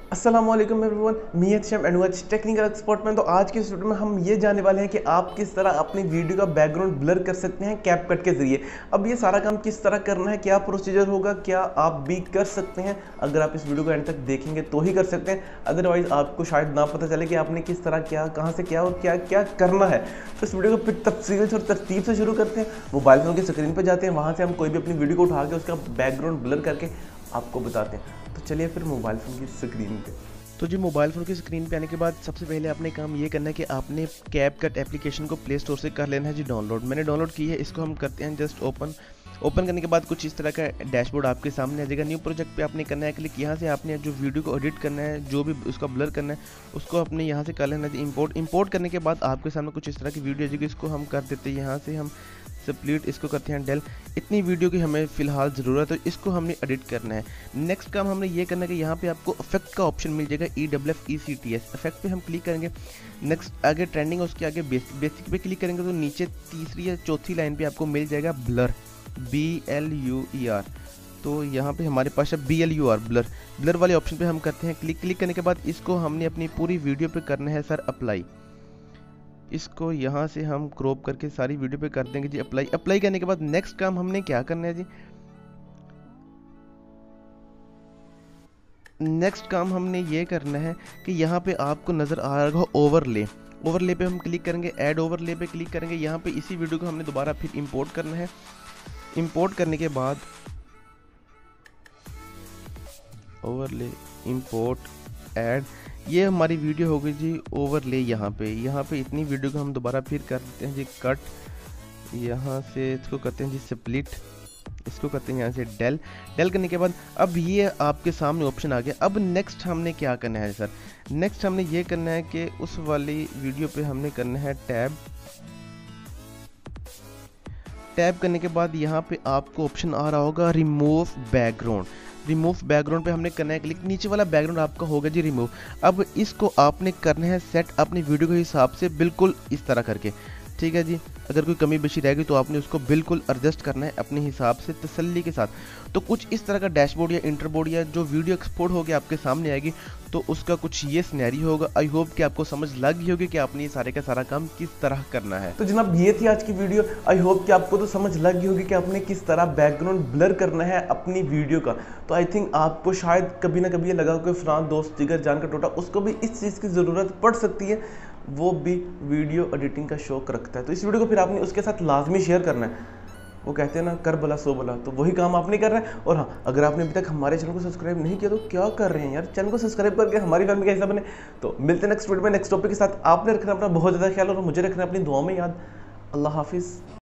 अस्सलामुअलैकुम एवरीवन, मी एचएम एनवाच टेक्निकल एक्सपर्ट में। तो आज की इस वीडियो में हम ये जानने वाले हैं कि आप किस तरह अपनी वीडियो का बैकग्राउंड ब्लर कर सकते हैं कैपकट के जरिए। अब ये सारा काम किस तरह करना है, क्या प्रोसीजर होगा, क्या आप भी कर सकते हैं। अगर आप इस वीडियो को एंड तक देखेंगे तो ही कर सकते हैं, अदरवाइज आपको शायद ना पता चले कि आपने किस तरह क्या, कहाँ से क्या और क्या क्या करना है। तो इस वीडियो को फिर तफसील और तरतीब से शुरू करते हैं। मोबाइल फोन की स्क्रीन पर जाते हैं, वहाँ से हम कोई भी अपनी वीडियो को उठा के उसका बैकग्राउंड ब्लर करके आपको बताते हैं। तो चलिए फिर मोबाइल फ़ोन की स्क्रीन पे। तो जी मोबाइल फ़ोन की स्क्रीन पे आने के बाद सबसे पहले आपने काम ये करना है कि आपने कैपकट एप्लीकेशन को प्ले स्टोर से कर लेना है जी डाउनलोड। मैंने डाउनलोड की है, इसको हम करते हैं जस्ट ओपन करने के बाद कुछ इस तरह का डैशबोर्ड आपके सामने आ जाएगा। न्यू प्रोजेक्ट पे आपने करना है क्लिक। यहाँ से आपने जो वीडियो को एडिट करना है, जो भी उसका ब्लर करना है, उसको अपने यहाँ से कर लेना है। इंपोर्ट करने के बाद आपके सामने कुछ इस तरह की वीडियो आ जाएगी। इसको हम कर देते हैं यहाँ से, हम स्प्लिट इसको करते हैं डेल। इतनी वीडियो की हमें फ़िलहाल ज़रूरत है, तो इसको हमने एडिट करना है। नेक्स्ट काम हमने ये करना है कि यहाँ पे आपको इफेक्ट का ऑप्शन मिल जाएगा, EFFECTS इफेक्ट पे हम क्लिक करेंगे। नेक्स्ट आगे ट्रेंडिंग, उसके आगे बेसिक पे क्लिक करेंगे तो नीचे तीसरी या चौथी लाइन पे आपको मिल जाएगा ब्लर, BLUER। तो यहाँ पे हमारे पास है BLUR ब्लर वाले ऑप्शन पे हम करते हैं क्लिक करने के बाद इसको हमने अपनी पूरी वीडियो पे करना है सर अप्लाई। इसको यहाँ से हम क्रॉप करके सारी वीडियो पे कर देंगे जी अप्लाई करने के बाद नेक्स्ट काम हमने क्या करना है जी, नेक्स्ट काम हमने ये करना है कि यहाँ पे आपको नज़र आ रहा होगा ओवरले पे हम क्लिक करेंगे, ऐड ओवरले पे क्लिक करेंगे। यहाँ पे इसी वीडियो को हमने दोबारा फिर इंपोर्ट करना है। इंपोर्ट करने के बाद ओवरले, इंपोर्ट, ऐड, ये हमारी वीडियो हो गई जी ओवरले। यहाँ पे इतनी वीडियो को हम दोबारा फिर कर देते हैं जी कट। यहाँ से इसको करते हैं जी स्प्लिट, इसको करते हैं यहाँ से डेल करने के बाद अब ये आपके सामने ऑप्शन आ गया। अब नेक्स्ट हमने क्या करना है सर, नेक्स्ट हमने ये करना है कि उस वाली वीडियो पे हमने करना है टैब करने के बाद यहाँ पे आपको ऑप्शन आ रहा होगा रिमूव बैकग्राउंड पे हमने करना है क्लिक। नीचे वाला बैकग्राउंड आपका होगा जी रिमूव। अब इसको आपने करना है सेट अपनी वीडियो के हिसाब से, बिल्कुल इस तरह करके, ठीक है जी। अगर कोई कमी बेशी रहेगी तो आपने उसको बिल्कुल एडजस्ट करना है अपने हिसाब से तसल्ली के साथ। तो कुछ इस तरह का डैशबोर्ड या इंटरबोर्ड या जो वीडियो एक्सपोर्ट होकर आपके सामने आएगी, तो उसका कुछ ये सिनेरियो होगा। आई होप कि आपको समझ लग गई होगी कि आपने ये सारे का सारा काम किस तरह करना है। तो जनाब ये थी आज की वीडियो। आई होप कि आपको तो समझ लग गई होगी कि आपने किस तरह बैकग्राउंड ब्लर करना है अपनी वीडियो का। तो आई थिंक आपको शायद कभी ना कभी ये लगा कोई फलां दोस्त जिगर जान का टोटा, उसको भी इस चीज़ की ज़रूरत पड़ सकती है, वो भी वीडियो एडिटिंग का शौक रखता है। तो इस वीडियो को फिर आपने उसके साथ लाजमी शेयर करना है। वो कहते हैं ना, कर भला सो भला, तो वही काम आपने करना है। और हाँ, अगर आपने अभी तक हमारे चैनल को सब्सक्राइब नहीं किया तो क्या कर रहे हैं यार, चैनल को सब्सक्राइब करके हमारी फैमिली का हिस्सा बने। तो मिलते हैं नेक्स्ट वीडियो में नेक्स्ट टॉपिक के साथ। आपने रखना अपना बहुत ज़्यादा ख्याल और मुझे रखना अपनी दुआओं में याद। अल्लाह हाफिज़।